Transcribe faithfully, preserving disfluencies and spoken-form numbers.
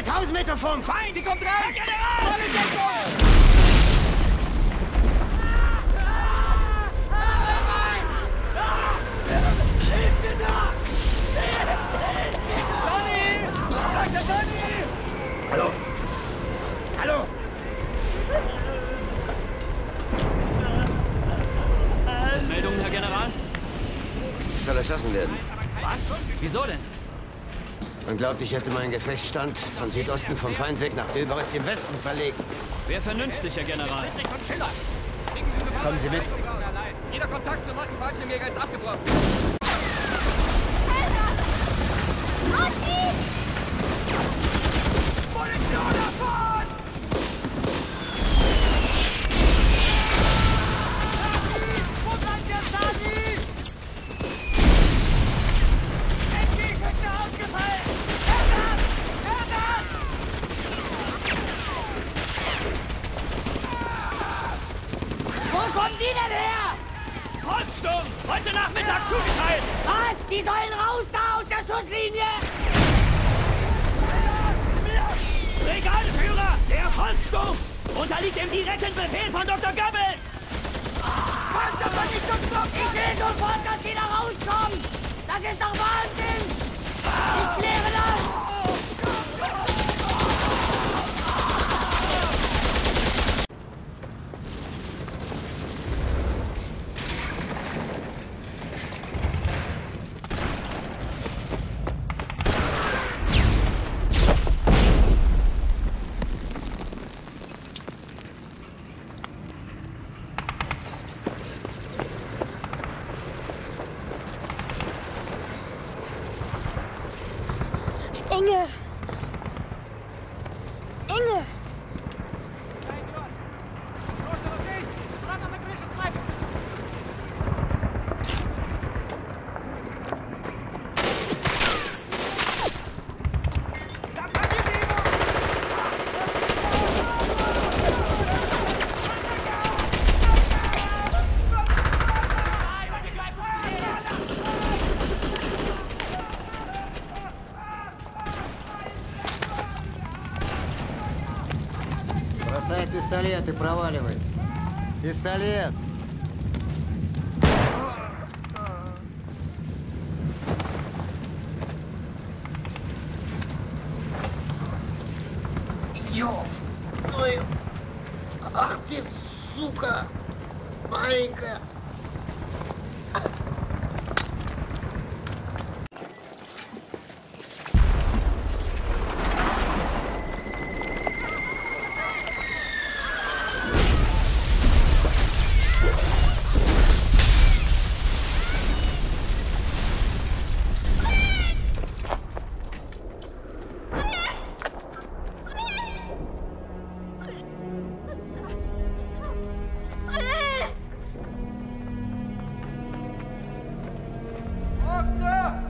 tausend Meter vom Feind! Die kommt rein! Herr General! Volle Deckung! Hilf mir da! Sonny! Doktor Sonny! Hallo? Hallo? Meldungen, Herr General? Ich soll erschossen werden. Was? Wieso denn? Man glaubt, ich hätte meinen Gefechtsstand von Südosten vom Feind weg nach Döberitz im Westen verlegt. Wäre vernünftig, Herr General. Kommen Sie mit. Jeder Kontakt zum alten Fallschirmjäger ist abgebrochen. Munition davon! Wo bleibt der Stasi? Entgegenschütze ausgefallen! Hört ab! Hört ab! Wo kommen die denn her? Volkssturm! Heute Nachmittag zugeteilt! Was? Die sollen raus da aus der Schusslinie! Brigadeführer, der Volkssturm! Unterliegt dem direkten Befehl von Doktor Goebbels! Panzervernichtungsblock! Ich will sofort, dass sie da rauskommen! Das ist doch Wahnsinn! Ich kläre das! Inge! Inge! Бросай пистолет и проваливай. Пистолет! Ёв! Ой! Ах ты, сука! Маленькая! Ordner!